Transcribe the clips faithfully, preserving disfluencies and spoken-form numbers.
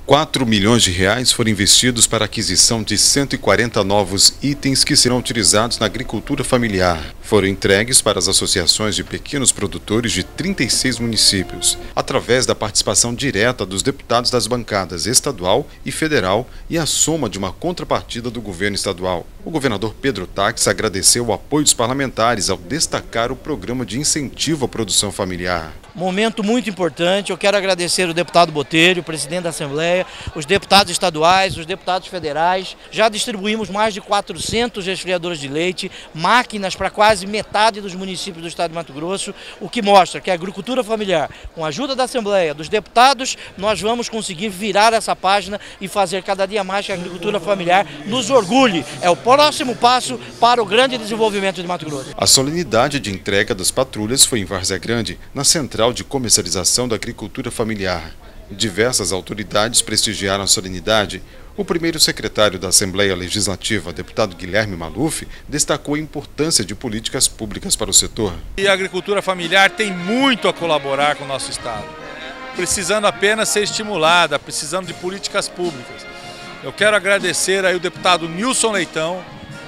quatro milhões de reais foram investidos para a aquisição de cento e quarenta novos itens que serão utilizados na agricultura familiar. Foram entregues para as associações de pequenos produtores de trinta e seis municípios, através da participação direta dos deputados das bancadas estadual e federal e a soma de uma contrapartida do governo estadual. O governador Pedro Táxi agradeceu o apoio dos parlamentares ao destacar o programa de incentivo à produção familiar. Momento muito importante, eu quero agradecer o deputado Botelho, presidente da Assembleia, os deputados estaduais, os deputados federais. Já distribuímos mais de quatrocentos resfriadores de leite, máquinas para quase metade dos municípios do estado de Mato Grosso, o que mostra que a agricultura familiar, com a ajuda da Assembleia, dos deputados, nós vamos conseguir virar essa página e fazer cada dia mais que a agricultura familiar nos orgulhe. É o próximo passo para o grande desenvolvimento de Mato Grosso. A solenidade de entrega das patrulhas foi em Várzea Grande, na Central de Comercialização da Agricultura Familiar. Diversas autoridades prestigiaram a solenidade. O primeiro secretário da Assembleia Legislativa, deputado Guilherme Maluf, destacou a importância de políticas públicas para o setor. E a agricultura familiar tem muito a colaborar com o nosso estado, precisando apenas ser estimulada, precisando de políticas públicas. Eu quero agradecer aí o deputado Nilson Leitão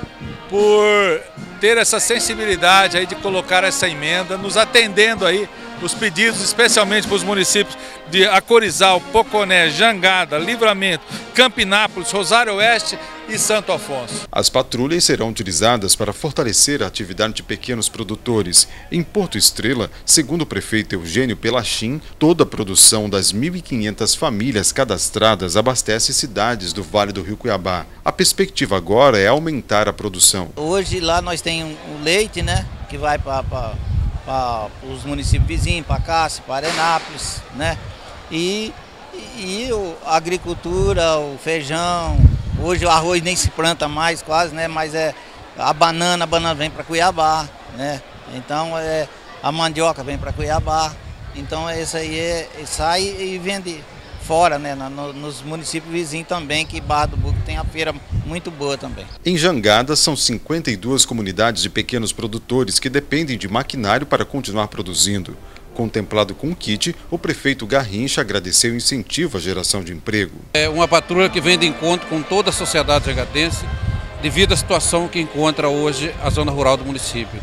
por ter essa sensibilidade aí de colocar essa emenda, nos atendendo aí os pedidos, especialmente para os municípios de Acorizal, Poconé, Jangada, Livramento, Campinápolis, Rosário Oeste e Santo Afonso. As patrulhas serão utilizadas para fortalecer a atividade de pequenos produtores. Em Porto Estrela, segundo o prefeito Eugênio Pelachim, toda a produção das mil e quinhentas famílias cadastradas abastece cidades do Vale do Rio Cuiabá. A perspectiva agora é aumentar a produção. Hoje lá nós temos o leite, né, que vai para para os municípios vizinhos, para Cássio, para Arenápolis, né? E, e, e a agricultura, o feijão, hoje o arroz nem se planta mais quase, né? Mas é a banana, a banana vem para Cuiabá, né? Então é, a mandioca vem para Cuiabá. Então esse aí é, sai e vende fora, né, no, nos municípios vizinhos também, que Barra do Bugre tem a feira muito boa também. Em Jangada, são cinquenta e duas comunidades de pequenos produtores que dependem de maquinário para continuar produzindo. Contemplado com o kit, o prefeito Garrincha agradeceu o incentivo à geração de emprego. É uma patrulha que vem de encontro com toda a sociedade jangadense, devido à situação que encontra hoje a zona rural do município.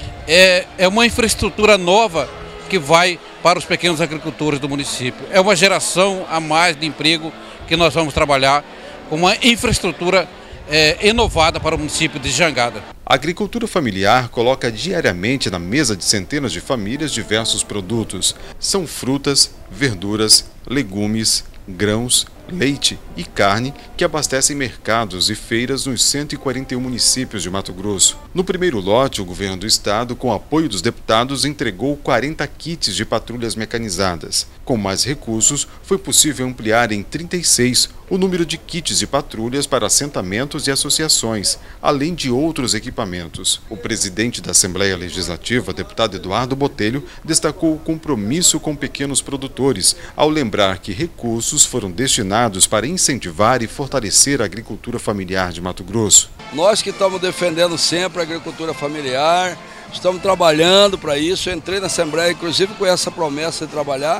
É, é uma infraestrutura nova que vai para os pequenos agricultores do município. É uma geração a mais de emprego que nós vamos trabalhar com uma infraestrutura é, inovada para o município de Jangada. A agricultura familiar coloca diariamente na mesa de centenas de famílias diversos produtos. São frutas, verduras, legumes, grãos, leite e carne que abastecem mercados e feiras nos cento e quarenta e um municípios de Mato Grosso. No primeiro lote, o governo do estado, com apoio dos deputados, entregou quarenta kits de patrulhas mecanizadas. Com mais recursos, foi possível ampliar em trinta e seis o número de kits de patrulhas para assentamentos e associações, além de outros equipamentos. O presidente da Assembleia Legislativa, deputado Eduardo Botelho, destacou o compromisso com pequenos produtores, ao lembrar que recursos foram destinados para incentivar e fortalecer a agricultura familiar de Mato Grosso. Nós que estamos defendendo sempre a agricultura familiar, estamos trabalhando para isso. Eu entrei na Assembleia, inclusive, com essa promessa de trabalhar,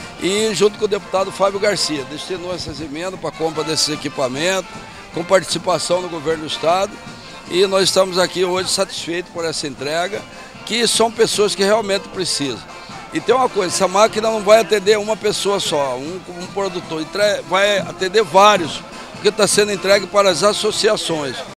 e junto com o deputado Fábio Garcia, destinou essas emendas para a compra desses equipamentos, com participação do governo do estado, e nós estamos aqui hoje satisfeitos por essa entrega, que são pessoas que realmente precisam. E tem uma coisa, essa máquina não vai atender uma pessoa só, um, um produtor, vai atender vários, porque está sendo entregue para as associações.